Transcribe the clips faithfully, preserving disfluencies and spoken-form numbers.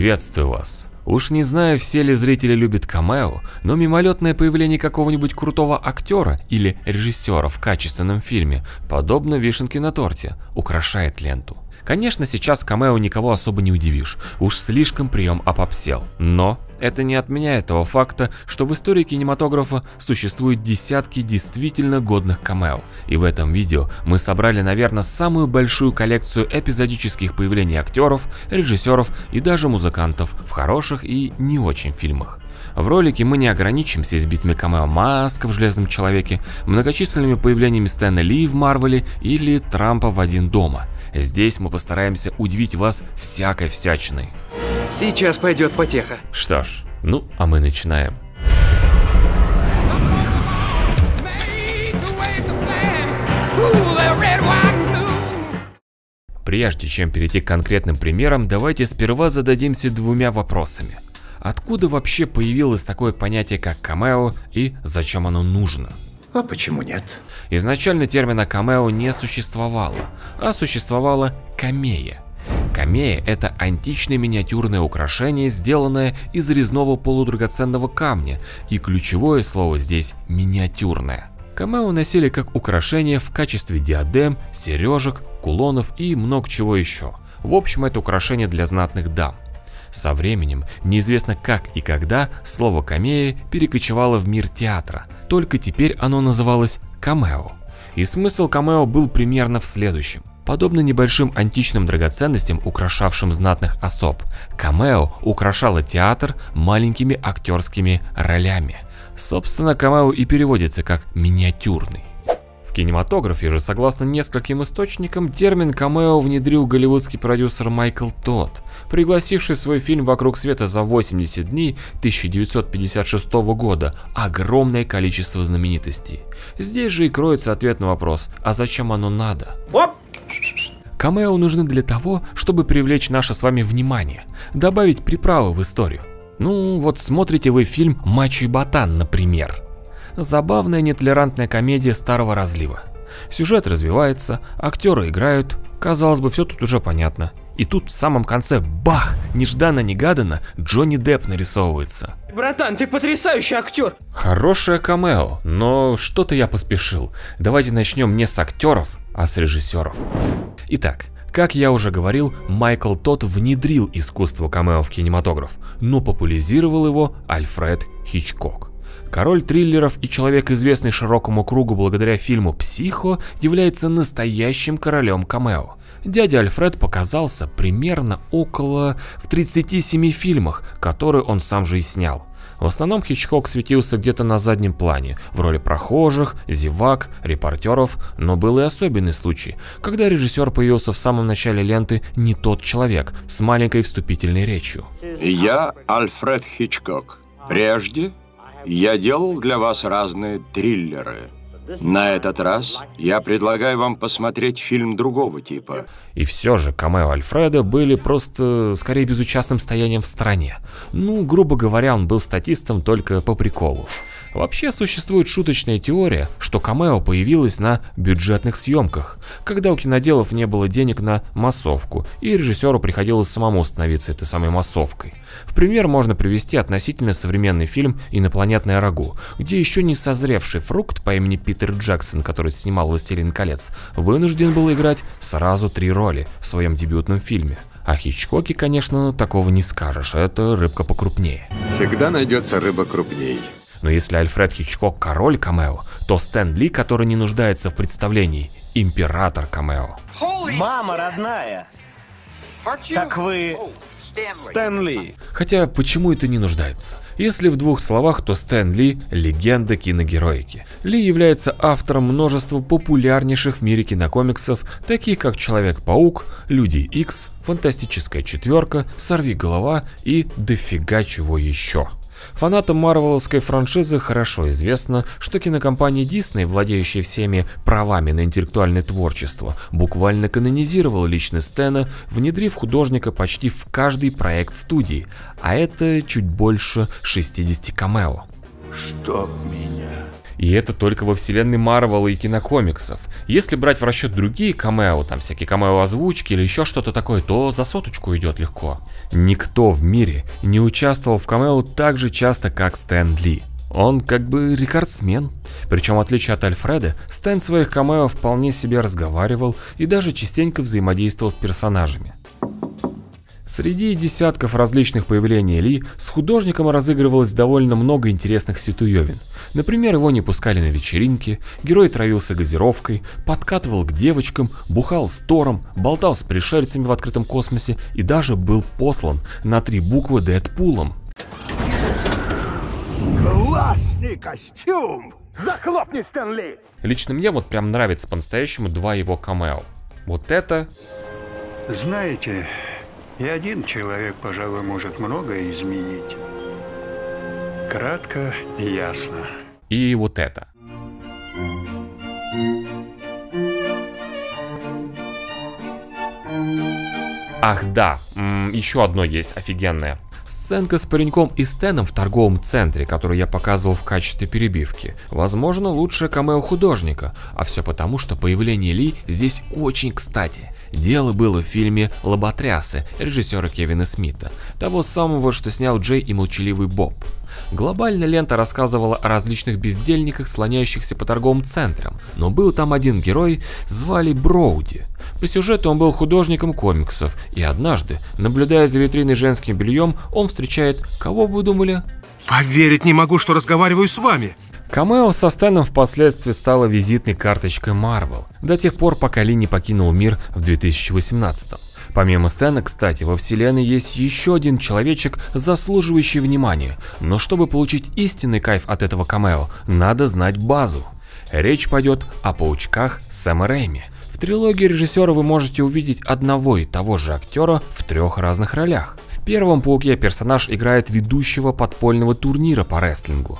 Приветствую вас. Уж не знаю, все ли зрители любят камео, но мимолетное появление какого-нибудь крутого актера или режиссера в качественном фильме, подобно вишенке на торте, украшает ленту. Конечно, сейчас камео никого особо не удивишь, уж слишком прием опопсел, но это не отменяет того факта, что в истории кинематографа существуют десятки действительно годных камео, и в этом видео мы собрали, наверное, самую большую коллекцию эпизодических появлений актеров, режиссеров и даже музыкантов в хороших и не очень фильмах. В ролике мы не ограничимся избитыми камео Маска в Железном Человеке, многочисленными появлениями Стэна Ли в Марвеле или Трампа в Один дома. Здесь мы постараемся удивить вас всякой всячиной. Сейчас пойдет потеха. Что ж, ну а мы начинаем. Прежде чем перейти к конкретным примерам, давайте сперва зададимся двумя вопросами. Откуда вообще появилось такое понятие, как камео, и зачем оно нужно? А почему нет? Изначально термина камео не существовало, а существовала камея. Камея – это античное миниатюрное украшение, сделанное из резного полудрагоценного камня, и ключевое слово здесь – миниатюрное. Камео носили как украшение в качестве диадем, сережек, кулонов и много чего еще. В общем, это украшение для знатных дам. Со временем, неизвестно как и когда, слово камея перекочевало в мир театра, только теперь оно называлось камео. И смысл камео был примерно в следующем. Подобно небольшим античным драгоценностям, украшавшим знатных особ, камео украшало театр маленькими актерскими ролями. Собственно, камео и переводится как «миниатюрный». В кинематографе же, согласно нескольким источникам, термин камео внедрил голливудский продюсер Майкл Тодд, пригласивший свой фильм «Вокруг света за восемьдесят дней» тысяча девятьсот пятьдесят шестого года огромное количество знаменитостей. Здесь же и кроется ответ на вопрос, а зачем оно надо? Оп! Камео нужны для того, чтобы привлечь наше с вами внимание, добавить приправы в историю. Ну, вот смотрите вы фильм «Мачо и Ботан», например. Забавная нетолерантная комедия старого разлива. Сюжет развивается, актеры играют, казалось бы, все тут уже понятно. И тут в самом конце, бах, нежданно-негаданно, Джонни Депп нарисовывается. Братан, ты потрясающий актер! Хорошее камео, но что-то я поспешил. Давайте начнем не с актеров, а с режиссеров. Итак, как я уже говорил, Майкл Тодд внедрил искусство камео в кинематограф, но популяризировал его Альфред Хичкок. Король триллеров и человек, известный широкому кругу благодаря фильму «Психо», является настоящим королем камео. Дядя Альфред показался примерно около в тридцати семи фильмах, которые он сам же и снял. В основном Хичкок светился где-то на заднем плане, в роли прохожих, зевак, репортеров, но был и особенный случай, когда режиссер появился в самом начале ленты «Не тот человек» с маленькой вступительной речью. Я Альфред Хичкок. Прежде я делал для вас разные триллеры. На этот раз я предлагаю вам посмотреть фильм другого типа. И все же камео Альфреда были просто скорее безучастным стоянием в стороне. Ну, грубо говоря, он был статистом только по приколу. Вообще существует шуточная теория, что камео появилось на бюджетных съемках, когда у киноделов не было денег на массовку, и режиссеру приходилось самому становиться этой самой массовкой. В пример можно привести относительно современный фильм «Инопланетное рагу», где еще не созревший фрукт по имени Питер Джексон, который снимал «Властелин колец», вынужден был играть сразу три роли в своем дебютном фильме. О Хичкоке, конечно, такого не скажешь, это рыбка покрупнее. Всегда найдется рыба крупней. Но если Альфред Хичкок король камео, то Стэн Ли, который не нуждается в представлении, император камео. Мама родная! Так вы Стэн Ли. Хотя почему это не нуждается? Если в двух словах, то Стэн Ли – легенда киногероики. Ли является автором множества популярнейших в мире кинокомиксов, таких как Человек-паук, Люди Икс, Фантастическая четверка, Сорвиголова и дофига чего еще. Фанатам марвеловской франшизы хорошо известно, что кинокомпания Disney, владеющая всеми правами на интеллектуальное творчество, буквально канонизировала личность Стэна, внедрив художника почти в каждый проект студии, а это чуть больше шестидесяти камео. Чтоб меня. И это только во вселенной Марвел и кинокомиксов. Если брать в расчет другие камео, там всякие камео озвучки или еще что-то такое, то за соточку идет легко. Никто в мире не участвовал в камео так же часто, как Стэн Ли. Он как бы рекордсмен. Причем, в отличие от Альфреда, Стэн в своих камео вполне себе разговаривал и даже частенько взаимодействовал с персонажами. Среди десятков различных появлений Ли с художником разыгрывалось довольно много интересных ситуевин. Например, его не пускали на вечеринки, герой травился газировкой, подкатывал к девочкам, бухал с Тором, болтал с пришельцами в открытом космосе и даже был послан на три буквы Дэдпулом. Классный костюм! Захлопни, Стэн Ли! Лично мне вот прям нравится по-настоящему два его камео. Вот это... Знаете, и один человек, пожалуй, может многое изменить. Кратко и ясно. И вот это. Ах да, м-м, еще одно есть офигенное. Сценка с пареньком и Стэном в торговом центре, которую я показывал в качестве перебивки. Возможно, лучшее камео художника. А все потому, что появление Ли здесь очень кстати. Дело было в фильме «Лоботрясы» режиссера Кевина Смита, того самого, что снял Джей и Молчаливый Боб. Глобально лента рассказывала о различных бездельниках, слоняющихся по торговым центрам, но был там один герой, звали Броуди. По сюжету он был художником комиксов, и однажды, наблюдая за витриной женским бельем, он встречает, кого вы думали? Поверить не могу, что разговариваю с вами. Камео со Стэном впоследствии стало визитной карточкой Марвел, до тех пор, пока Ли не покинул мир в две тысячи восемнадцатом. Помимо Стэна, кстати, во вселенной есть еще один человечек, заслуживающий внимания, но чтобы получить истинный кайф от этого камео, надо знать базу. Речь пойдет о паучках Сэма Рэйми. В трилогии режиссера вы можете увидеть одного и того же актера в трех разных ролях. В первом Пауке персонаж играет ведущего подпольного турнира по рестлингу.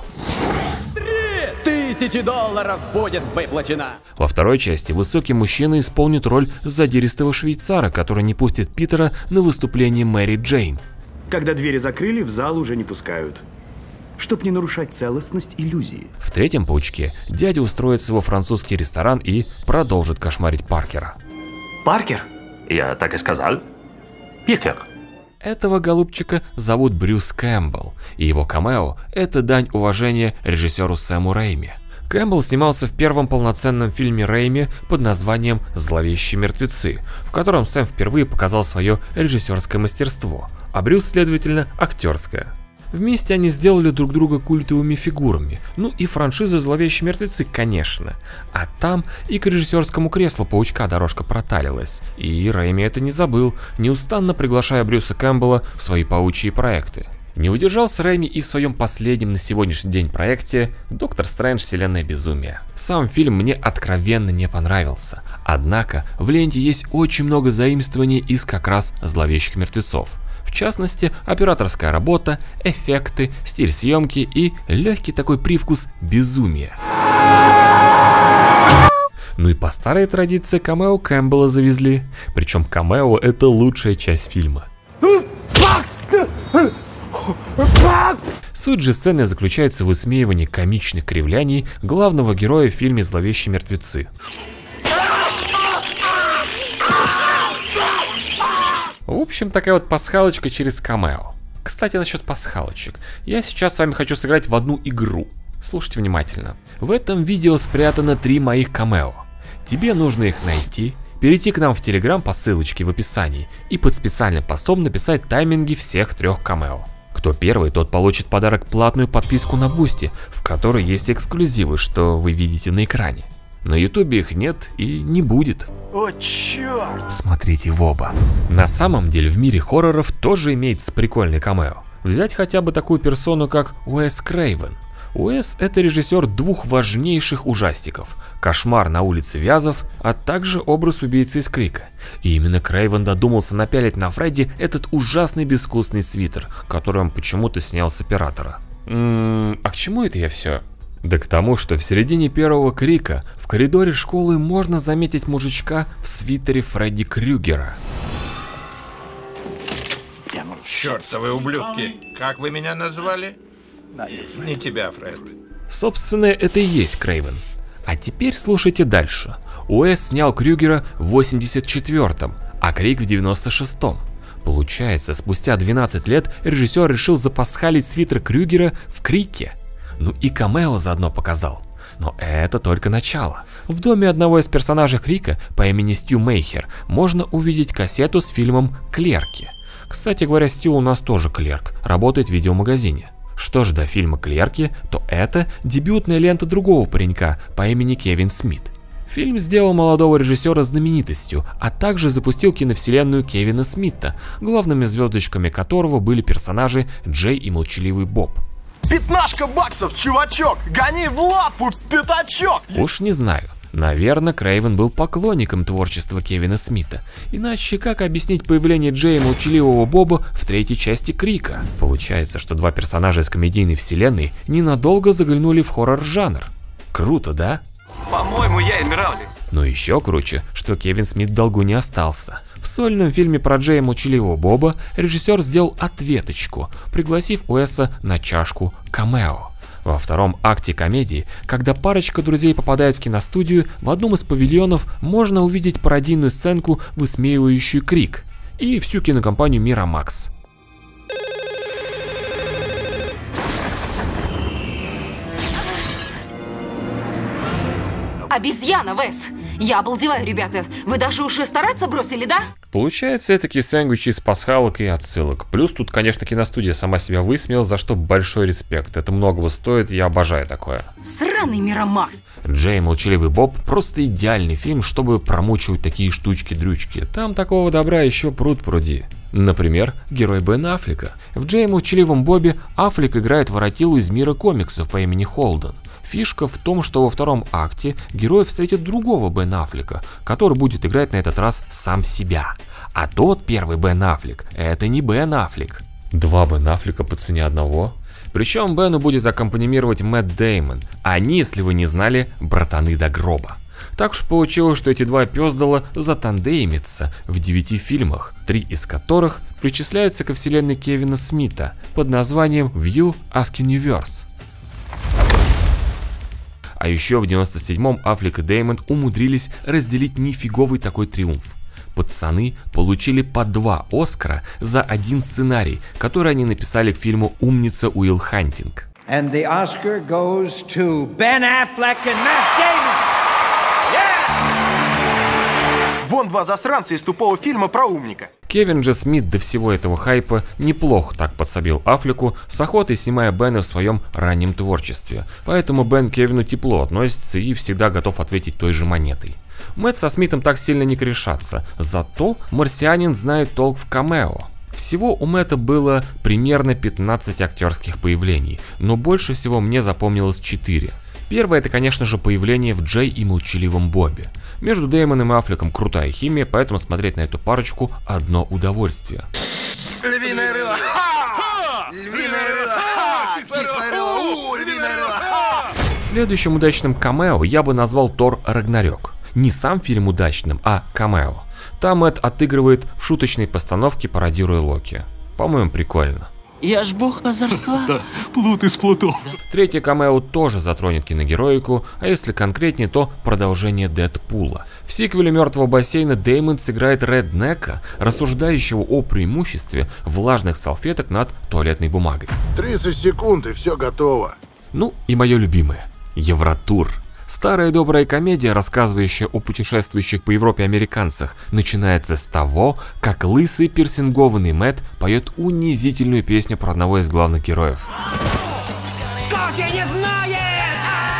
Тысячи долларов будет выплачено. Во второй части высокий мужчина исполнит роль задиристого швейцара, который не пустит Питера на выступление Мэри Джейн. Когда двери закрыли, в зал уже не пускают, чтоб не нарушать целостность иллюзии. В третьем Паучке дядя устроится во французский ресторан и продолжит кошмарить Паркера. Паркер? Я так и сказал. Питер. Этого голубчика зовут Брюс Кэмпбелл, и его камео – это дань уважения режиссеру Сэму Рэйми. Кэмпбелл снимался в первом полноценном фильме Рэйми под названием «Зловещие мертвецы», в котором Сэм впервые показал свое режиссерское мастерство, а Брюс, следовательно, актерское. Вместе они сделали друг друга культовыми фигурами, ну и франшиза «Зловещие мертвецы», конечно. А там и к режиссерскому креслу Паучка дорожка проталилась, и Рэйми это не забыл, неустанно приглашая Брюса Кэмпбелла в свои паучьи проекты. Не удержался Рэйми и в своем последнем на сегодняшний день проекте «Доктор Стрэндж. Вселенная безумия». Сам фильм мне откровенно не понравился, однако в ленте есть очень много заимствований из как раз «Зловещих мертвецов». В частности, операторская работа, эффекты, стиль съемки и легкий такой привкус безумия. Ну и по старой традиции камео Кэмпбелла завезли, причем камео — это лучшая часть фильма. Суть же сцены заключается в высмеивании комичных кривляний главного героя в фильме «Зловещие мертвецы». В общем, такая вот пасхалочка через камео. Кстати, насчет пасхалочек. Я сейчас с вами хочу сыграть в одну игру. Слушайте внимательно. В этом видео спрятано три моих камео. Тебе нужно их найти, перейти к нам в Telegram по ссылочке в описании и под специальным постом написать тайминги всех трех камео. Кто первый, тот получит подарок платную подписку на Boosty, в которой есть эксклюзивы, что вы видите на экране. На ютубе их нет и не будет. О, черт! Смотрите в оба. На самом деле в мире хорроров тоже имеется прикольный камео. Взять хотя бы такую персону, как Уэс Крейвен. Уэс — это режиссер двух важнейших ужастиков «Кошмар на улице Вязов», а также «Образ убийцы из Крика». И именно Крейвен додумался напялить на Фредди этот ужасный безвкусный свитер, который он почему-то снял с оператора. Ммм, а к чему это я все? Да к тому, что в середине первого Крика в коридоре школы можно заметить мужичка в свитере Фредди Крюгера. Чёртовы ублюдки! Как вы меня назвали? Не тебя, Фред. Собственно, это и есть Крейвен. А теперь слушайте дальше. Уэс снял Крюгера в восемьдесят четвёртом, а Крик в девяносто шестом. Получается, спустя двенадцать лет режиссер решил запасхалить свитер Крюгера в Крике. Ну и камео заодно показал. Но это только начало. В доме одного из персонажей Крика по имени Стю Мейхер можно увидеть кассету с фильмом «Клерки». Кстати говоря, Стю у нас тоже клерк, работает в видеомагазине. Что же до фильма «Клерки», то это дебютная лента другого паренька по имени Кевин Смит. Фильм сделал молодого режиссера знаменитостью, а также запустил киновселенную Кевина Смита, главными звездочками которого были персонажи Джей и Молчаливый Боб. Пятнашка баксов, чувачок! Гони в лапу, пятачок! Уж не знаю. Наверное, Крейвен был поклонником творчества Кевина Смита. Иначе как объяснить появление Джея и Молчаливого Боба в третьей части Крика? Получается, что два персонажа из комедийной вселенной ненадолго заглянули в хоррор-жанр. Круто, да? По-моему, я им нравлюсь. Но еще круче, что Кевин Смит в долгу не остался. В сольном фильме про Джея и Молчаливого Боба режиссер сделал ответочку, пригласив Уэса на чашку камео. Во втором акте комедии, когда парочка друзей попадает в киностудию, в одном из павильонов можно увидеть пародийную сценку, высмеивающую Крик и всю кинокомпанию Miramax. Обезьяна, Вес! Я обалдеваю, ребята. Вы даже уши стараться бросили, да? Получается, этакий сэндвич из пасхалок и отсылок. Плюс тут, конечно, киностудия сама себя высмеяла, за что большой респект. Это многого стоит, я обожаю такое. Сраный Мирамакс. Джей и Молчаливый Боб просто идеальный фильм, чтобы промучивать такие штучки-дрючки. Там такого добра еще пруд-пруди. Например, герой Бен Аффлека. В Джей и Молчаливом Бобе Аффлек играет воротилу из мира комиксов по имени Холден. Фишка в том, что во втором акте герой встретит другого Бен Аффлека, который будет играть на этот раз сам себя. А тот первый Бен Аффлек — это не Бен Аффлек. Два Бен Аффлека по цене одного. Причем Бену будет аккомпанимировать Мэтт Дэймон. Они, если вы не знали, братаны до гроба. Так уж получилось, что эти два пёздала затандеймятся в девяти фильмах, три из которых причисляются ко вселенной Кевина Смита под названием View Askiniverse. А еще в девяносто седьмом Аффлек и Дэймон умудрились разделить нифиговый такой триумф. Пацаны получили по два Оскара за один сценарий, который они написали к фильму «Умница Уилл Хантинг». And the Oscar goes to Ben Affleck and Matt Damon. Вон два засранца из тупого фильма про умника. Кевин Дж. Смит до всего этого хайпа неплохо так подсобил Аффлеку, с охотой снимая Бена в своем раннем творчестве. Поэтому Бен к Кевину тепло относится и всегда готов ответить той же монетой. Мэтт со Смитом так сильно не корешатся, зато марсианин знает толк в камео. Всего у Мэтта было примерно пятнадцать актерских появлений, но больше всего мне запомнилось четыре. Первое — это, конечно же, появление в Джей и Молчаливом Бобе. Между Дэймоном и Аффлеком крутая химия, поэтому смотреть на эту парочку — одно удовольствие. Львиное рыло! Львиное рыло! Кислое рыло! Львиное рыло! Следующим удачным камео я бы назвал Тор Рагнарёк. Не сам фильм удачным, а камео. Там Мэтт отыгрывает в шуточной постановке, пародируя Локи. По-моему, прикольно. Я ж бог озорства. Да, плут из плутов. Третье камео тоже затронет киногероику, а если конкретнее, то продолжение Дэдпула. В сиквеле «Мертвого бассейна» Дэймон сыграет Реднека, рассуждающего о преимуществе влажных салфеток над туалетной бумагой. тридцать секунд и все готово. Ну и мое любимое — Евротур. Старая добрая комедия, рассказывающая о путешествующих по Европе американцах, начинается с того, как лысый пирсингованный Мэтт поет унизительную песню про одного из главных героев. Скотти не знает!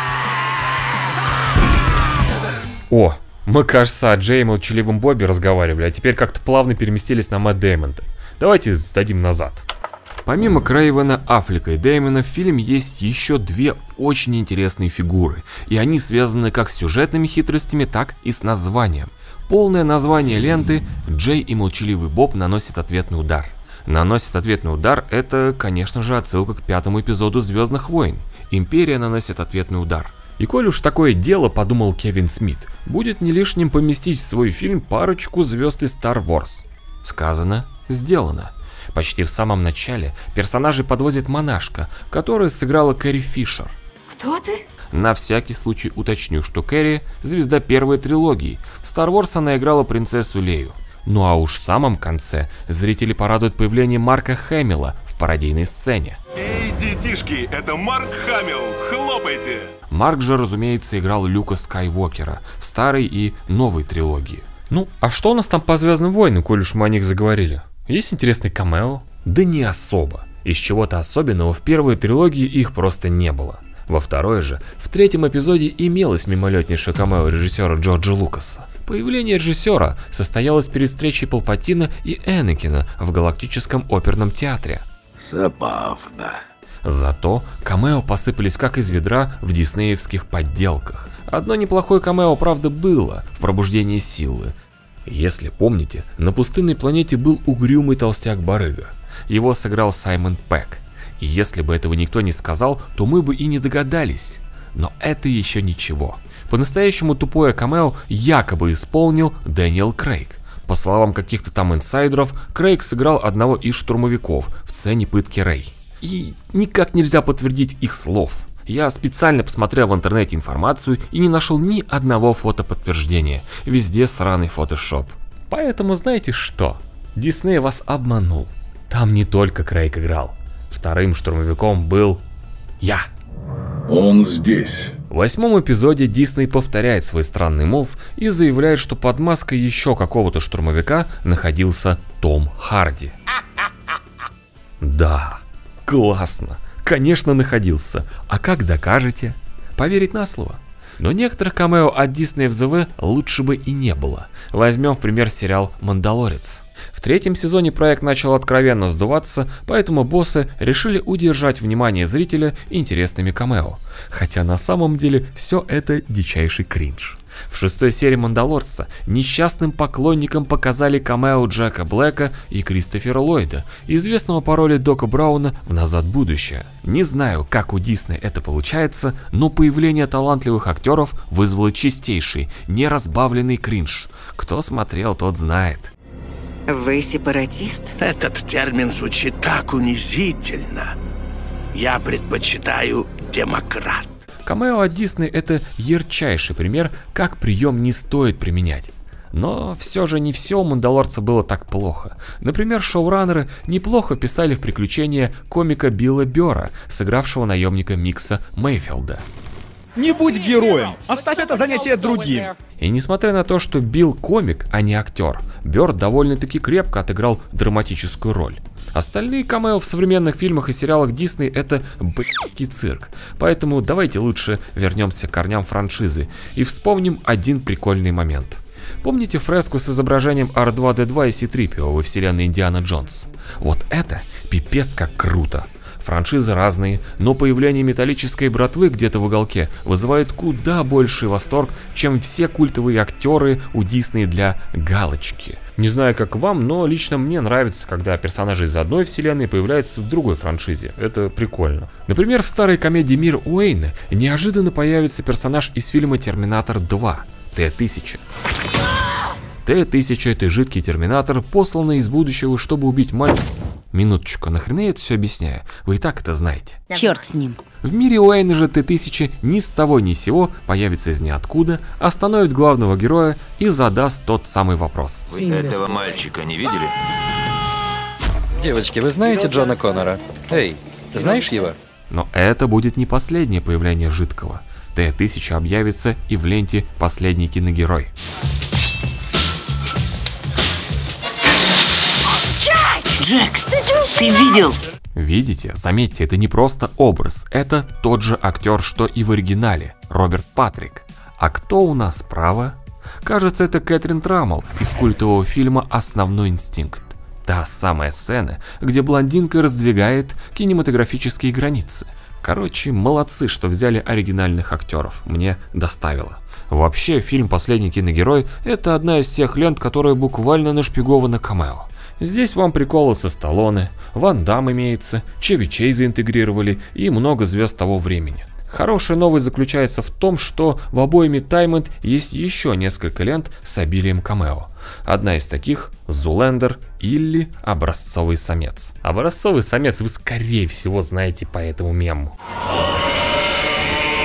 О, мы, кажется, о Джей и Молчаливом Бобе разговаривали, а теперь как-то плавно переместились на Мэтт Дэймона. Давайте сдадим назад. Помимо Крейвена, Аффлека и Дэймона в фильме есть еще две очень интересные фигуры, и они связаны как с сюжетными хитростями, так и с названием. Полное название ленты «Джей и Молчаливый Боб наносит ответный удар». «Наносит ответный удар» — это, конечно же, отсылка к пятому эпизоду «Звездных войн». Империя наносит ответный удар. И коль уж такое дело, подумал Кевин Смит, будет не лишним поместить в свой фильм парочку звезд из Star Wars. Сказано, сделано. Почти в самом начале персонажей подвозит монашка, которую сыграла Кэрри Фишер. Кто ты? На всякий случай уточню, что Кэрри – звезда первой трилогии. В Star Wars она играла принцессу Лею. Ну а уж в самом конце зрители порадуют появлением Марка Хэмилла в пародийной сцене. Эй, детишки, это Марк Хэмилл, хлопайте! Марк же, разумеется, играл Люка Скайуокера в старой и новой трилогии. Ну, а что у нас там по Звездным войнам, коль уж мы о них заговорили? Есть интересный камео? Да не особо. Из чего-то особенного в первой трилогии их просто не было. Во второй же, в третьем эпизоде имелось мимолетнейшее камео режиссера Джорджа Лукаса. Появление режиссера состоялось перед встречей Палпатина и Энакина в Галактическом оперном театре. Забавно. Зато камео посыпались как из ведра в диснеевских подделках. Одно неплохое камео, правда, было в «Пробуждении силы». Если помните, на пустынной планете был угрюмый толстяк-барыга. Его сыграл Саймон Пегг. И если бы этого никто не сказал, то мы бы и не догадались. Но это еще ничего. По-настоящему тупое камео якобы исполнил Дэниел Крейг. По словам каких-то там инсайдеров, Крейг сыграл одного из штурмовиков в сцене пытки Рей. И никак нельзя подтвердить их слов. Я специально посмотрел в интернете информацию и не нашел ни одного фотоподтверждения. Везде сраный фотошоп. Поэтому знаете что? Дисней вас обманул. Там не только Крейг играл. Вторым штурмовиком был я. Он здесь. В восьмом эпизоде Дисней повторяет свой странный мув и заявляет, что под маской еще какого-то штурмовика находился Том Харди. Да, классно. Конечно, находился. А как докажете? Поверить на слово. Но некоторых камео от Disney в зэ вэ лучше бы и не было. Возьмем в пример сериал «Мандалорец». В третьем сезоне проект начал откровенно сдуваться, поэтому боссы решили удержать внимание зрителя интересными камео. Хотя на самом деле все это дичайший кринж. В шестой серии «Мандалорца» несчастным поклонникам показали камео Джека Блэка и Кристофера Ллойда, известного по роли Дока Брауна в «Назад в будущее». Не знаю, как у Дисней это получается, но появление талантливых актеров вызвало чистейший, неразбавленный кринж. Кто смотрел, тот знает. Вы сепаратист? Этот термин звучит так унизительно. Я предпочитаю демократ. Камео от Disney — это ярчайший пример, как прием не стоит применять. Но все же не все у «Мандалорца» было так плохо. Например, шоураннеры неплохо писали в приключения комика Билла Бёрра, сыгравшего наемника Микса Мейфилда. Не будь героем, оставь это занятие другим. И несмотря на то, что Билл комик, а не актер, Бёрр довольно-таки крепко отыграл драматическую роль. Остальные камео в современных фильмах и сериалах Дисней — это б***ский цирк. Поэтому давайте лучше вернемся к корням франшизы и вспомним один прикольный момент. Помните фреску с изображением ар два дэ два и си три пи о во вселенной Индиана Джонс? Вот это пипец как круто. Франшизы разные, но появление металлической братвы где-то в уголке вызывает куда больший восторг, чем все культовые актеры у Дисней для галочки. Не знаю, как вам, но лично мне нравится, когда персонажи из одной вселенной появляются в другой франшизе. Это прикольно. Например, в старой комедии «Мир Уэйна» неожиданно появится персонаж из фильма «Терминатор два» Т тысяча. Т тысяча — это жидкий терминатор, посланный из будущего, чтобы убить мальчика. Минуточку, нахрена я это все объясняю? Вы и так это знаете. Черт с ним. В мире Уэйна же Т тысяча ни с того ни с сего появится из ниоткуда, остановит главного героя и задаст тот самый вопрос. Вы этого мальчика не видели? Девочки, вы знаете Джона Коннора? Эй, знаешь его? Но это будет не последнее появление жидкого. Т тысяча объявится и в ленте «Последний киногерой». Джек, ты видел? Видите? Заметьте, это не просто образ, это тот же актер, что и в оригинале, Роберт Патрик. А кто у нас справа? Кажется, это Кэтрин Траммел из культового фильма «Основной инстинкт». Та самая сцена, где блондинка раздвигает кинематографические границы. Короче, молодцы, что взяли оригинальных актеров, мне доставило. Вообще, фильм «Последний киногерой» — это одна из тех лент, которая буквально нашпигована камео. Здесь вам приколы со Сталлоне, Ван Дам имеется, Чеви Чейза интегрировали и много звезд того времени. Хорошая новость заключается в том, что в обойме Таймонд есть еще несколько лент с обилием камео. Одна из таких — Зулендер или Образцовый самец. Образцовый самец вы скорее всего знаете по этому мему.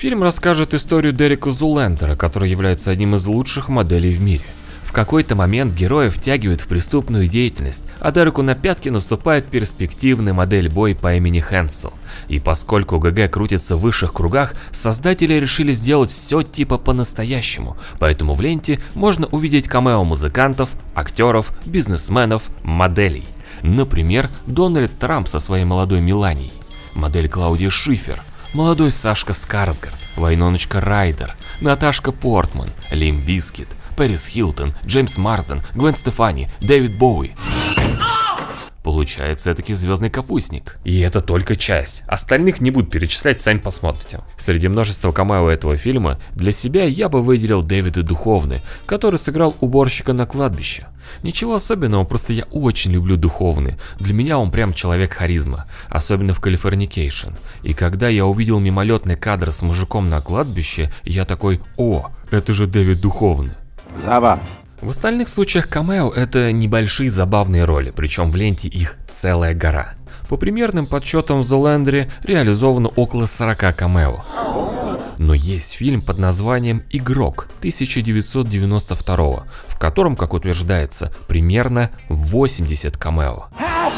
Фильм расскажет историю Дерека Зулендера, который является одним из лучших моделей в мире. В какой-то момент героя втягивают в преступную деятельность, а Дереку на пятки наступает перспективный модель-бой по имени Хэнсел. И поскольку ГГ крутится в высших кругах, создатели решили сделать все типа по-настоящему, поэтому в ленте можно увидеть камео музыкантов, актеров, бизнесменов, моделей. Например, Дональд Трамп со своей молодой Меланией, модель Клаудия Шифер, молодой Сашка Скарсгард, Вайноночка Райдер, Наташка Портман, Лимп Бизкит, Пэрис Хилтон, Джеймс Марсден, Гвен Стефани, Дэвид Боуи. Получается этакий звездный капустник. И это только часть. Остальных не буду перечислять, сами посмотрите. Среди множества камео этого фильма для себя я бы выделил Дэвида Духовны, который сыграл уборщика на кладбище. Ничего особенного, просто я очень люблю Духовны. Для меня он прям человек-харизма, особенно в Калифорникейшн. И когда я увидел мимолетный кадр с мужиком на кладбище, я такой: о, это же Дэвид Духовны. За вас. В остальных случаях камео — это небольшие забавные роли, причем в ленте их целая гора. По примерным подсчетам в Зулендере реализовано около сорока камео. Но есть фильм под названием «Игрок» тысяча девятьсот девяносто второго, в котором, как утверждается, примерно восемьдесят камео.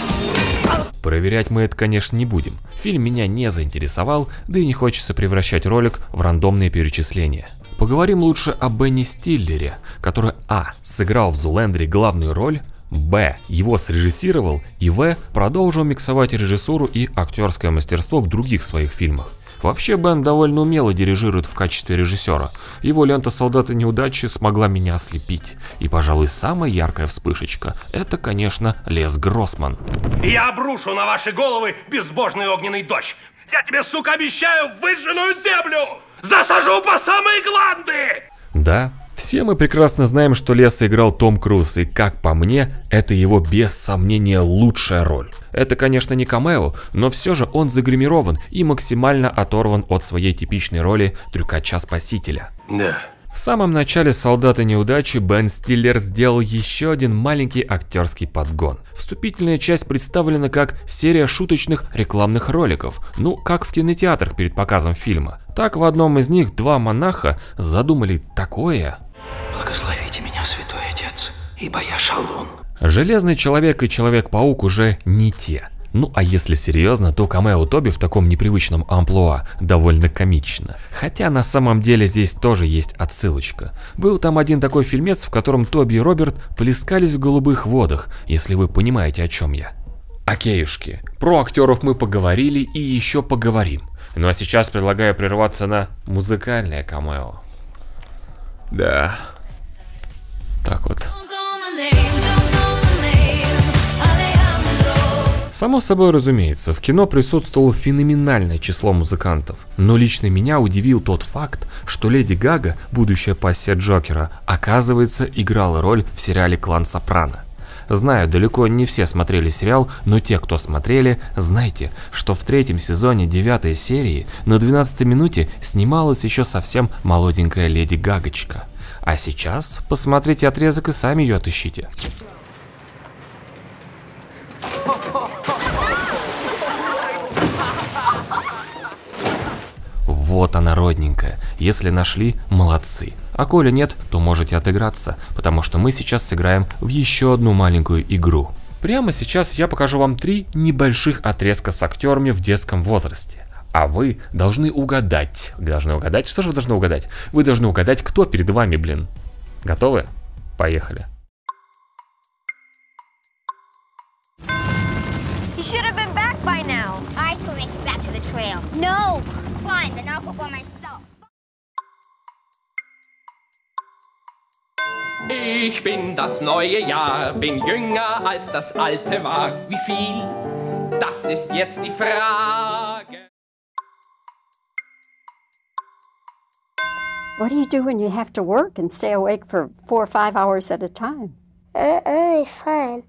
Проверять мы это, конечно, не будем. Фильм меня не заинтересовал, да и не хочется превращать ролик в рандомные перечисления. Поговорим лучше о Бенни Стиллере, который а. сыграл в Зулендере главную роль, б. его срежиссировал и в. продолжил миксовать режиссуру и актерское мастерство в других своих фильмах. Вообще Бен довольно умело дирижирует в качестве режиссера. Его лента «Солдаты неудачи» смогла меня ослепить. И, пожалуй, самая яркая вспышечка — это, конечно, Лес Гроссман. Я обрушу на ваши головы безбожный огненный дождь. Я тебе, сука, обещаю выжженную землю! Засажу по самые гланды! Да, все мы прекрасно знаем, что Леса играл Том Круз, и, как по мне, это его без сомнения лучшая роль. Это, конечно, не камео, но все же он загримирован и максимально оторван от своей типичной роли трюкача-спасителя. Да. В самом начале «Солдата неудачи» Бен Стиллер сделал еще один маленький актерский подгон. Вступительная часть представлена как серия шуточных рекламных роликов, ну как в кинотеатрах перед показом фильма. Так в одном из них два монаха задумали такое. Благословите меня, святой отец, ибо я шалун. Железный человек и Человек-паук уже не те. Ну а если серьезно, то камео Тоби в таком непривычном амплуа довольно комично. Хотя на самом деле здесь тоже есть отсылочка. Был там один такой фильмец, в котором Тоби и Роберт плескались в голубых водах, если вы понимаете, о чем я. Окейушки, про актеров мы поговорили и еще поговорим. Ну а сейчас предлагаю прерваться на музыкальное камео. Да. Так вот. Само собой разумеется, в кино присутствовало феноменальное число музыкантов, но лично меня удивил тот факт, что Леди Гага, будущая пассия Джокера, оказывается, играла роль в сериале «Клан Сопрано». Знаю, далеко не все смотрели сериал, но те, кто смотрели, знайте, что в третьем сезоне девятой серии на двенадцатой минуте снималась еще совсем молоденькая Леди Гагочка. А сейчас посмотрите отрезок и сами ее отыщите. Вот она, родненькая. Если нашли, молодцы. А коли нет, то можете отыграться, потому что мы сейчас сыграем в еще одну маленькую игру. Прямо сейчас я покажу вам три небольших отрезка с актерами в детском возрасте. А вы должны угадать. Должны угадать? Что же вы должны угадать? Вы должны угадать, кто перед вами, блин. Готовы? Поехали. Ich bin das neue Jahr, bin jünger als das alte war. Wie viel? Das ist jetzt die Frage. What do you do when you have to work and stay awake for four or five hours at a time? Uh, only fun.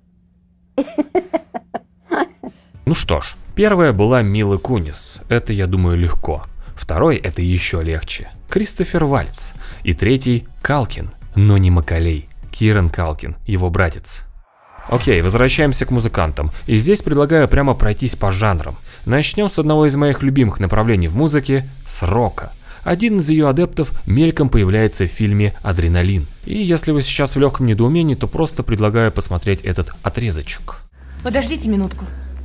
Ну что ж, первая была Мила Кунис, это, я думаю, легко. Второй — это еще легче, Кристофер Вальц. И третий — Калкин, но не Макалей, Киран Калкин, его братец. Окей, возвращаемся к музыкантам. И здесь предлагаю прямо пройтись по жанрам. Начнем с одного из моих любимых направлений в музыке — с рока. Один из ее адептов мельком появляется в фильме «Адреналин». И если вы сейчас в легком недоумении, то просто предлагаю посмотреть этот отрезочек. Подождите минутку.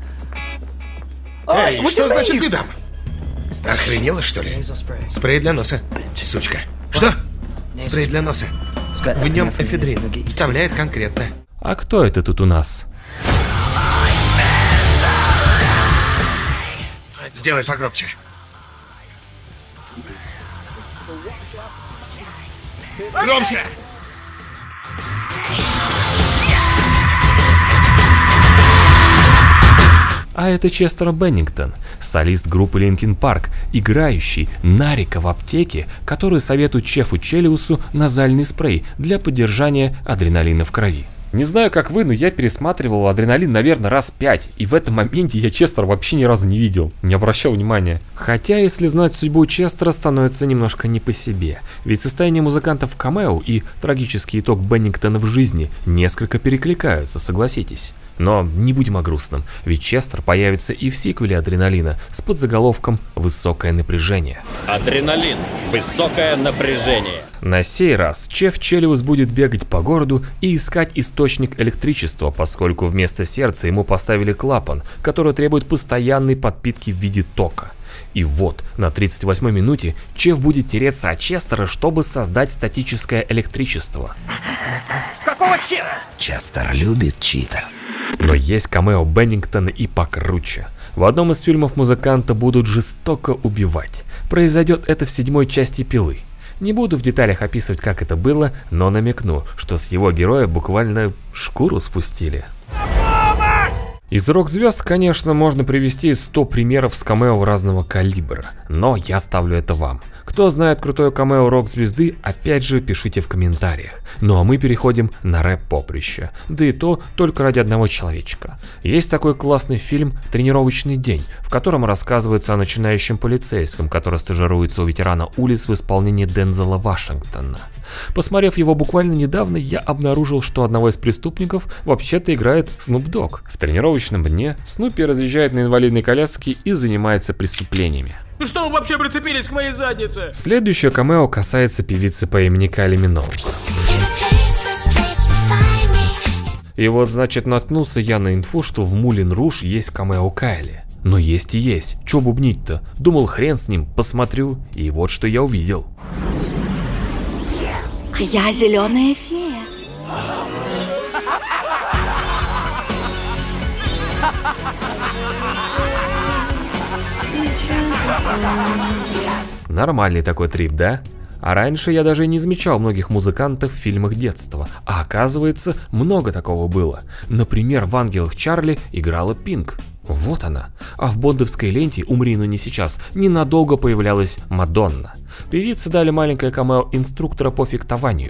Эй, Ой, что значит беда? Охренела, что ли? Спрей для носа. Сучка. Что? Спрей для носа. В нем эфедрин. Вставляет конкретно. А кто это тут у нас? Сделай погромче. Громче! А это Честер Беннингтон, солист группы Linkin Park, играющий Нарика в аптеке, который советует шефу Челиусу назальный спрей для поддержания адреналина в крови. Не знаю, как вы, но я пересматривал «Адреналин», наверное, раз пять, и в этом моменте я Честера вообще ни разу не видел, не обращал внимания. Хотя, если знать судьбу Честера, становится немножко не по себе, ведь состояние музыкантов в камео и трагический итог Беннингтона в жизни несколько перекликаются, согласитесь. Но не будем о грустном, ведь Честер появится и в сиквеле «Адреналина» с подзаголовком «Высокое напряжение». Адреналин. Высокое напряжение. На сей раз Чеф Челиус будет бегать по городу и искать источник электричества, поскольку вместо сердца ему поставили клапан, который требует постоянной подпитки в виде тока. И вот, на тридцать восьмой минуте Чеф будет тереться от Честера, чтобы создать статическое электричество. Какого хера? Честер любит читов. Но есть камео Беннингтона и покруче. В одном из фильмов музыканта будут жестоко убивать. Произойдет это в седьмой части «Пилы». Не буду в деталях описывать, как это было, но намекну, что с его героя буквально шкуру спустили. Из рок-звезд, конечно, можно привести сто примеров с камео разного калибра, но я ставлю это вам. Кто знает крутое камео рок-звезды, опять же пишите в комментариях. Ну а мы переходим на рэп-поприще, да и то только ради одного человечка. Есть такой классный фильм «Тренировочный день», в котором рассказывается о начинающем полицейском, который стажируется у ветерана улиц в исполнении Дензела Вашингтона. Посмотрев его буквально недавно, я обнаружил, что одного из преступников вообще-то играет Snoop Dogg. В тренировочном дне Снупи разъезжает на инвалидной коляске и занимается преступлениями. Ну что вы вообще прицепились к моей заднице? Следующее камео касается певицы по имени Кайли Миноуг. И вот, значит, наткнулся я на инфу, что в Мулин Руж есть камео Кайли. Но есть и есть, чё бубнить-то? Думал, хрен с ним, посмотрю, и вот что я увидел. Я зеленая фея. Нормальный такой трип, да? А раньше я даже не замечал многих музыкантов в фильмах детства, а оказывается, много такого было. Например, в «Ангелах Чарли» играла Пинк. Вот она. А в бондовской ленте «Умри, но не сейчас» ненадолго появлялась Мадонна. Певицы дали маленькое камео инструктора по фехтованию.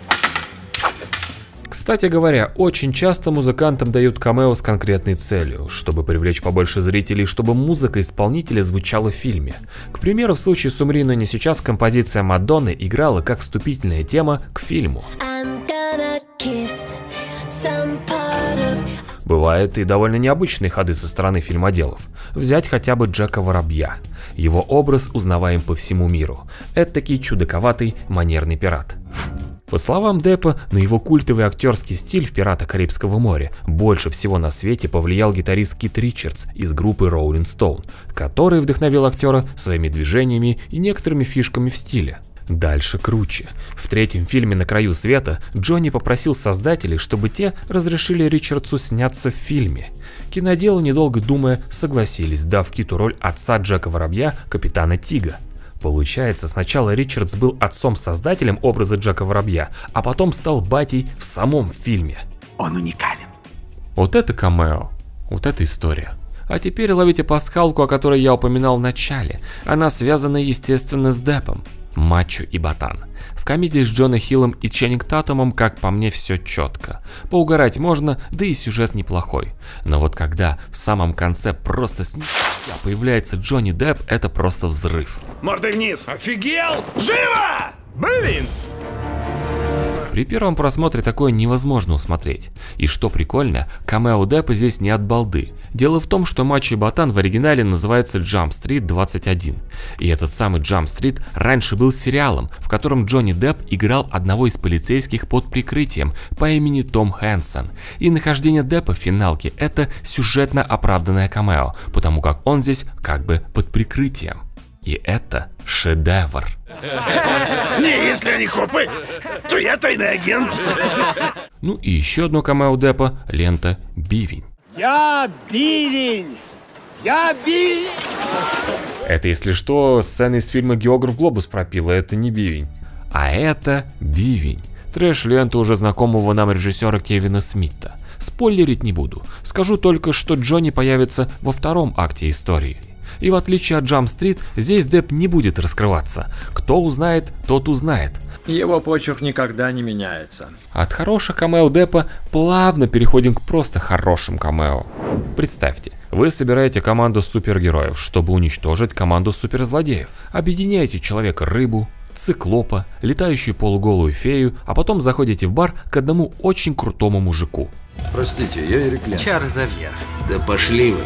Кстати говоря, очень часто музыкантам дают камео с конкретной целью, чтобы привлечь побольше зрителей, чтобы музыка исполнителя звучала в фильме. К примеру, в случае с «Умри, но не сейчас» композиция Мадонны играла как вступительная тема к фильму. Бывают и довольно необычные ходы со стороны фильмоделов. Взять хотя бы Джека Воробья. Его образ узнаваем по всему миру. Этакий чудаковатый манерный пират. По словам Деппа, на его культовый актерский стиль в «Пиратах Карибского моря» больше всего на свете повлиял гитарист Кит Ричардс из группы Rolling Stone, который вдохновил актера своими движениями и некоторыми фишками в стиле. Дальше круче. В третьем фильме «На краю света» Джонни попросил создателей, чтобы те разрешили Ричардсу сняться в фильме. Киноделы, недолго думая, согласились, дав Киту роль отца Джека Воробья, капитана Тига. Получается, сначала Ричардс был отцом-создателем образа Джека Воробья, а потом стал батей в самом фильме. Он уникален. Вот это камео, вот эта история. А теперь ловите пасхалку, о которой я упоминал в начале. Она связана, естественно, с Деппом. Мачо и ботан. В комедии с Джоном Хиллом и Ченнинг Татумом, как по мне, все четко. Поугарать можно, да и сюжет неплохой. Но вот когда в самом конце просто с появляется Джонни Депп, это просто взрыв. Мордой вниз! Офигел! Живо! Блин! При первом просмотре такое невозможно усмотреть. И что прикольно, камео Деппа здесь не от балды. Дело в том, что «Мачо и Ботан» в оригинале называется Jump Street двадцать один. И этот самый Jump Street раньше был сериалом, в котором Джонни Депп играл одного из полицейских под прикрытием по имени Том Хэнсон. И нахождение Деппа в финалке — это сюжетно оправданное камео, потому как он здесь как бы под прикрытием. И это шедевр. Не, если они хопы, то я тайный агент. Ну и еще одно камео Деппа — лента «Бивень». Я Бивень! Я Бивень! Это, если что, сцена из фильма «Географ Глобус пропила», это не Бивень. А это «Бивень». Трэш-лента уже знакомого нам режиссера Кевина Смита. Спойлерить не буду, скажу только, что Джонни появится во втором акте истории. И в отличие от Jump Street, здесь Депп не будет раскрываться. Кто узнает, тот узнает. Его почерк никогда не меняется. От хороших камео Деппа плавно переходим к просто хорошим камео. Представьте, вы собираете команду супергероев, чтобы уничтожить команду суперзлодеев. Объединяете Человека-рыбу, Циклопа, летающую полуголую фею, а потом заходите в бар к одному очень крутому мужику. Простите, я Эрик Ленс. Чар Завьер. Да пошли вы.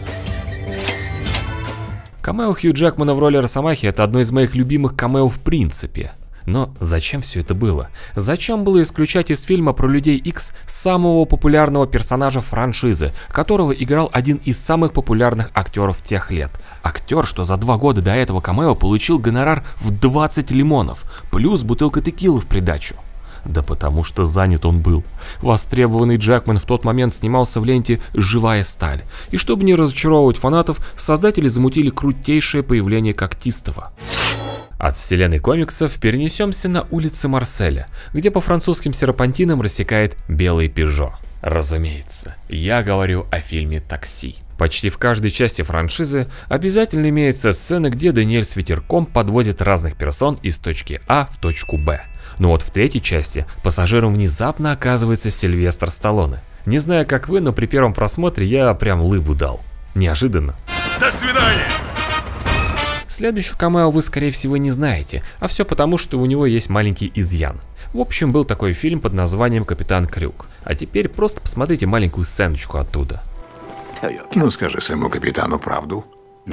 Камео Хью Джекмана в роли Росомахи — это одно из моих любимых камео в принципе. Но зачем все это было? Зачем было исключать из фильма про Людей Икс самого популярного персонажа франшизы, которого играл один из самых популярных актеров тех лет? Актер, что за два года до этого камео получил гонорар в двадцать лимонов, плюс бутылка текилы в придачу. Да потому что занят он был. Востребованный Джекман в тот момент снимался в ленте «Живая сталь». И чтобы не разочаровывать фанатов, создатели замутили крутейшее появление Когтистого. От вселенной комиксов перенесемся на улицы Марселя, где по французским серпантинам рассекает белый Пежо. Разумеется, я говорю о фильме «Такси». Почти в каждой части франшизы обязательно имеется сцена, где Даниэль с ветерком подвозит разных персон из точки А в точку Б. Но вот в третьей части пассажиром внезапно оказывается Сильвестр Сталлоне. Не знаю, как вы, но при первом просмотре я прям лыбу дал. Неожиданно. До свидания! Следующего камео вы, скорее всего, не знаете, а все потому, что у него есть маленький изъян. В общем, был такой фильм под названием «Капитан Крюк». А теперь просто посмотрите маленькую сценочку оттуда. Ну скажи своему капитану правду.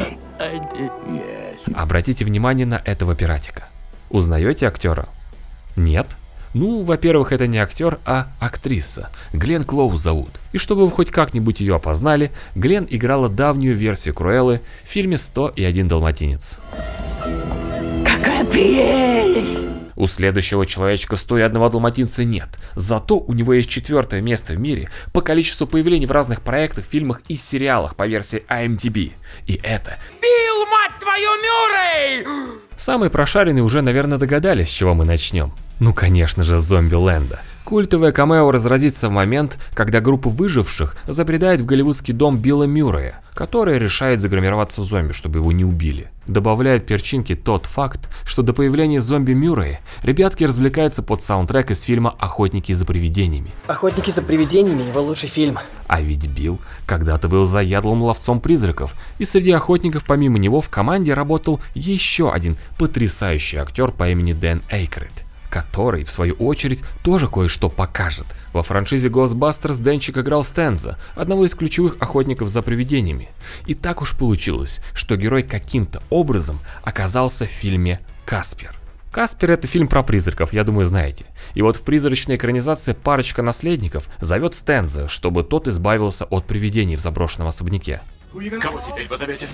Обратите внимание на этого пиратика. Узнаете актера? Нет? Ну, во-первых, это не актер, а актриса. Глен Клоуз зовут. И чтобы вы хоть как-нибудь ее опознали, Глен играла давнюю версию Круэллы в фильме «сто и один далматинец». Какая прелесть! У следующего человечка сто и одного далматинца нет, зато у него есть четвертое место в мире по количеству появлений в разных проектах, фильмах и сериалах по версии ай эм ди би. И это... Билл, мать твою, Мюррей! Самые прошаренные уже, наверное, догадались, с чего мы начнем. Ну, конечно же, Зомбиленда. Культовое камео разразится в момент, когда группа выживших забредает в голливудский дом Билла Мюррея, который решает загримироваться в зомби, чтобы его не убили. Добавляет перчинки тот факт, что до появления зомби Мюррея ребятки развлекаются под саундтрек из фильма «Охотники за привидениями». «Охотники за привидениями» — его лучший фильм. А ведь Билл когда-то был заядлым ловцом призраков, и среди охотников помимо него в команде работал еще один потрясающий актер по имени Дэн Эйкройд, который, в свою очередь, тоже кое-что покажет. Во франшизе Ghostbusters Дэнчик играл Стэнза, одного из ключевых охотников за привидениями. И так уж получилось, что герой каким-то образом оказался в фильме «Каспер». «Каспер» — это фильм про призраков, я думаю, знаете. И вот в призрачной экранизации парочка наследников зовет Стэнза, чтобы тот избавился от привидений в заброшенном особняке. Кого теперь позовете?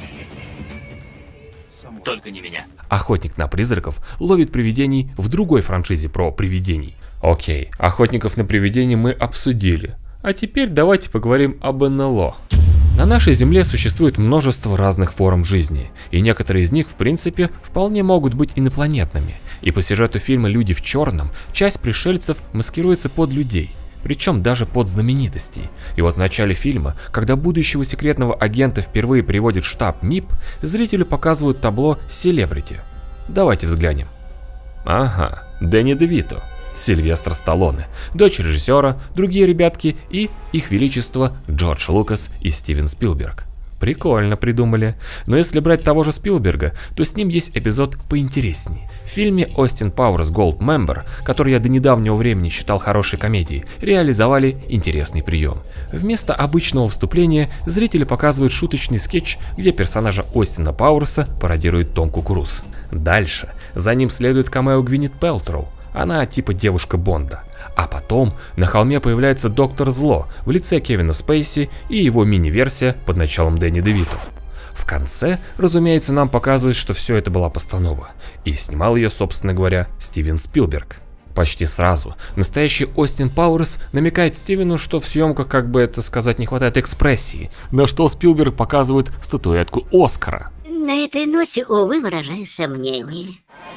Только не меня. Охотник на призраков ловит привидений в другой франшизе про привидений. Окей, охотников на привидений мы обсудили. А теперь давайте поговорим об эн эл о. На нашей Земле существует множество разных форм жизни, и некоторые из них, в принципе, вполне могут быть инопланетными. И по сюжету фильма «Люди в черном» часть пришельцев маскируется под людей, причем даже под знаменитостей. И вот в начале фильма, когда будущего секретного агента впервые приводит штаб МИП, зрителю показывают табло «Селебрити». Давайте взглянем. Ага, Дэнни де Вито, Сильвестр Сталлоне, дочь режиссера, другие ребятки и их величество Джордж Лукас и Стивен Спилберг. Прикольно придумали. Но если брать того же Спилберга, то с ним есть эпизод поинтереснее. В фильме Остин Пауэрс Goldmember, который я до недавнего времени считал хорошей комедией, реализовали интересный прием. Вместо обычного вступления зрители показывают шуточный скетч, где персонажа Остина Пауэрса пародирует Том Круз. Дальше за ним следует камео Гвинет Пэлтроу. Она типа девушка Бонда. А потом на холме появляется Доктор Зло в лице Кевина Спейси и его мини-версия под началом Дэнни Девито. В конце, разумеется, нам показывают, что все это была постанова. И снимал ее, собственно говоря, Стивен Спилберг. Почти сразу настоящий Остин Пауэрс намекает Стивену, что в съемках, как бы это сказать, не хватает экспрессии, на что Спилберг показывает статуэтку Оскара. На этой ноте, увы, выражаю сомнение.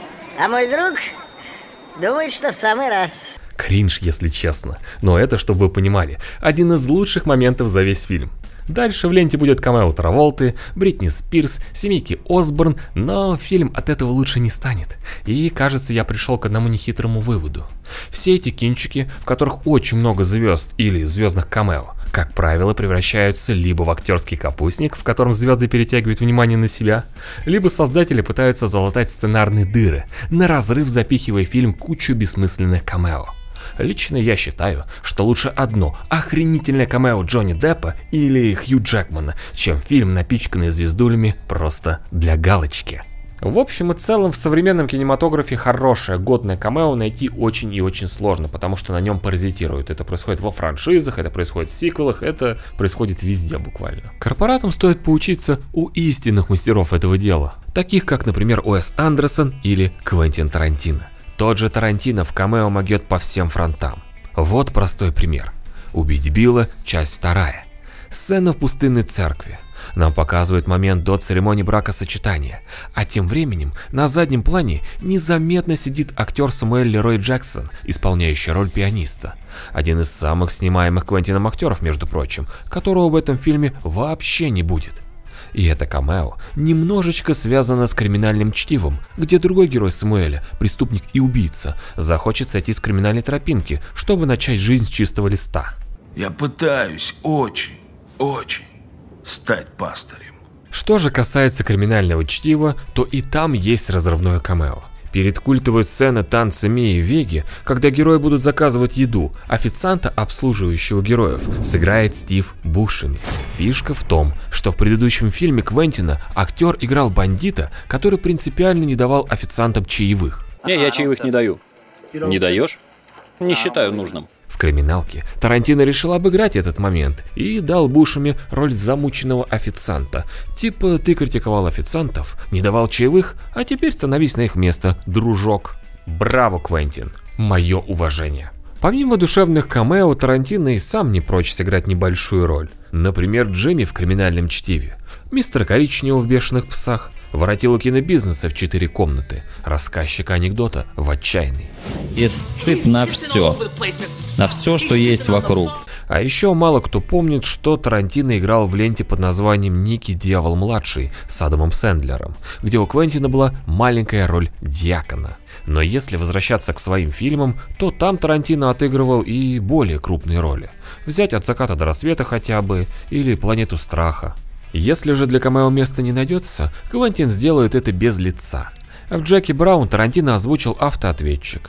А мой друг думает, что в самый раз. Кринж, если честно. Но это, чтобы вы понимали, один из лучших моментов за весь фильм. Дальше в ленте будет камео Траволты, Бритни Спирс, семейки Осборн, но фильм от этого лучше не станет. И кажется, я пришел к одному нехитрому выводу. Все эти кинчики, в которых очень много звезд или звездных камео, как правило, превращаются либо в актерский капустник, в котором звезды перетягивают внимание на себя, либо создатели пытаются залатать сценарные дыры, на разрыв запихивая в фильм кучу бессмысленных камео. Лично я считаю, что лучше одно охренительное камео Джонни Деппа или Хью Джекмана, чем фильм, напичканный звездулями просто для галочки. В общем и целом, в современном кинематографе хорошее, годное камео найти очень и очень сложно, потому что на нем паразитируют. Это происходит во франшизах, это происходит в сиквелах, это происходит везде буквально. Корпоратам стоит поучиться у истинных мастеров этого дела, таких как, например, Уэс Андерсон или Квентин Тарантино. Тот же Тарантино в камео могет по всем фронтам. Вот простой пример. «Убить Билла», часть вторая. Сцена в пустынной церкви. Нам показывают момент до церемонии бракосочетания, а тем временем на заднем плане незаметно сидит актер Самуэль Лерой Джексон, исполняющий роль пианиста. Один из самых снимаемых Квентином актеров, между прочим, которого в этом фильме вообще не будет. И это камео немножечко связано с криминальным чтивом, где другой герой Самуэля, преступник и убийца, захочет сойти с криминальной тропинки, чтобы начать жизнь с чистого листа. Я пытаюсь очень, очень стать пастырем. Что же касается криминального чтива, то и там есть разрывное камео. Перед культовой сценой танца Мии Веги, когда герои будут заказывать еду, официанта, обслуживающего героев, сыграет Стив Бушеми. Фишка в том, что в предыдущем фильме Квентина актер играл бандита, который принципиально не давал официантам чаевых. Не, я чаевых не даю. Не даешь? Не считаю нужным. В «Криминалке» Тарантино решил обыграть этот момент и дал Бушеми роль замученного официанта. Типа, ты критиковал официантов, не давал чаевых, а теперь становись на их место, дружок. Браво, Квентин. Мое уважение. Помимо душевных камео, Тарантино и сам не прочь сыграть небольшую роль. Например, Джимми в «Криминальном чтиве», мистер Коричневого в «Бешеных псах», воротилу кинобизнеса в «Четыре комнаты», рассказчика анекдота в «Отчаянный». И сыт на все, на все, что есть вокруг. А еще мало кто помнит, что Тарантино играл в ленте под названием «Никки Дьявол-младший» с Адамом Сэндлером, где у Квентина была маленькая роль дьякона. Но если возвращаться к своим фильмам, то там Тарантино отыгрывал и более крупные роли. Взять «От заката до рассвета» хотя бы, или «Планету страха». Если же для камео места не найдется, Квентин сделает это без лица. В «Джеки Браун» Тарантино озвучил автоответчик.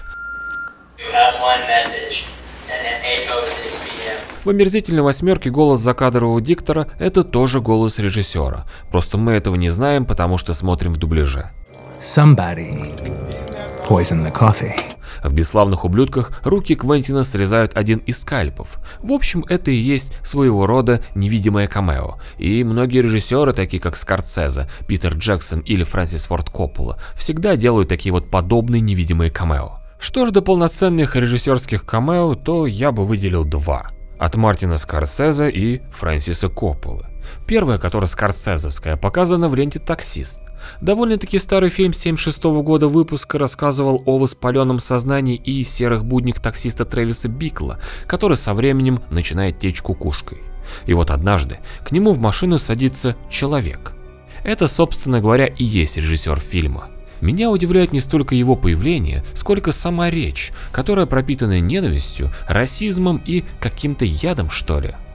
В «Омерзительной восьмерке» голос закадрового диктора – это тоже голос режиссера. Просто мы этого не знаем, потому что смотрим в дубляже. Somebody poisoned the coffee. В «Бесславных ублюдках» руки Квентина срезают один из скальпов. В общем, это и есть своего рода невидимое камео. И многие режиссеры, такие как Скорсезе, Питер Джексон или Фрэнсис Форд Коппола, всегда делают такие вот подобные невидимые камео. Что ж до полноценных режиссерских камео, то я бы выделил два. От Мартина Скорсезе и Фрэнсиса Копполы. Первая, которая скорсезовская, показана в ленте «Таксист». Довольно-таки старый фильм семьдесят шестого года выпуска рассказывал о воспаленном сознании и серых буднях таксиста Трэвиса Бикла, который со временем начинает течь кукушкой. И вот однажды к нему в машину садится человек. Это, собственно говоря, и есть режиссер фильма. Меня удивляет не столько его появление, сколько сама речь, которая пропитана ненавистью, расизмом и каким-то ядом, что ли.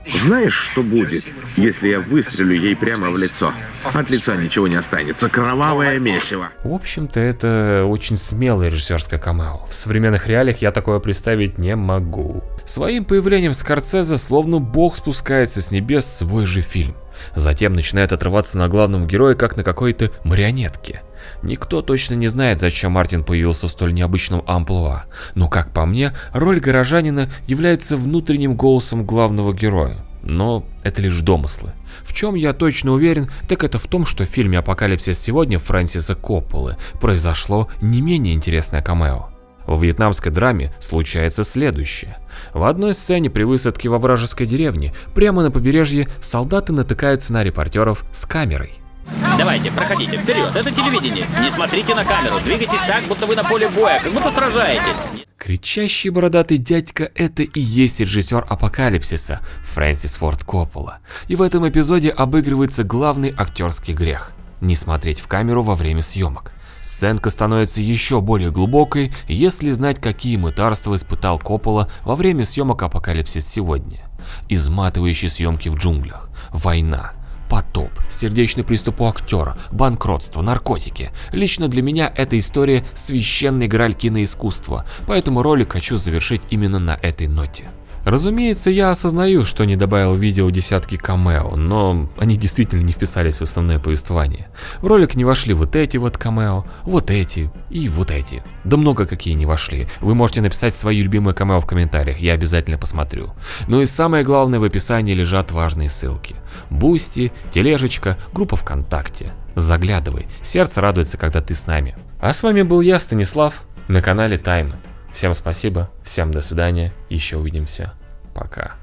Знаешь, что будет, если я выстрелю ей прямо в лицо? От лица ничего не останется, кровавое месиво. В общем-то, это очень смелое режиссерское камео. В современных реалиях я такое представить не могу. Своим появлением Скорсезе словно бог спускается с небес в свой же фильм. Затем начинает отрываться на главном герое, как на какой-то марионетке. Никто точно не знает, зачем Мартин появился в столь необычном амплуа, но, как по мне, роль горожанина является внутренним голосом главного героя. Но это лишь домыслы. В чем я точно уверен, так это в том, что в фильме «Апокалипсис сегодня» Фрэнсиса Копполы произошло не менее интересное камео. В вьетнамской драме случается следующее. В одной сцене при высадке во вражеской деревне прямо на побережье солдаты натыкаются на репортеров с камерой. Давайте, проходите вперед, это телевидение. Не смотрите на камеру, двигайтесь так, будто вы на поле боя, как будто сражаетесь. Кричащий бородатый дядька — это и есть режиссер «Апокалипсиса» Фрэнсис Форд Коппола. И в этом эпизоде обыгрывается главный актерский грех – не смотреть в камеру во время съемок. Сценка становится еще более глубокой, если знать, какие мытарства испытал Коппола во время съемок «Апокалипсис сегодня». Изматывающие съемки в джунглях, война, потоп, сердечный приступ у актера, банкротство, наркотики. Лично для меня эта история священный грааль киноискусства, поэтому ролик хочу завершить именно на этой ноте. Разумеется, я осознаю, что не добавил в видео десятки камео, но они действительно не вписались в основное повествование. В ролик не вошли вот эти вот камео, вот эти и вот эти. Да много какие не вошли. Вы можете написать свои любимые камео в комментариях, я обязательно посмотрю. Ну и самое главное, в описании лежат важные ссылки. Бусти, тележечка, группа ВКонтакте. Заглядывай, сердце радуется, когда ты с нами. А с вами был я, Станислав, на канале Таймед. Всем спасибо, всем до свидания, еще увидимся, пока.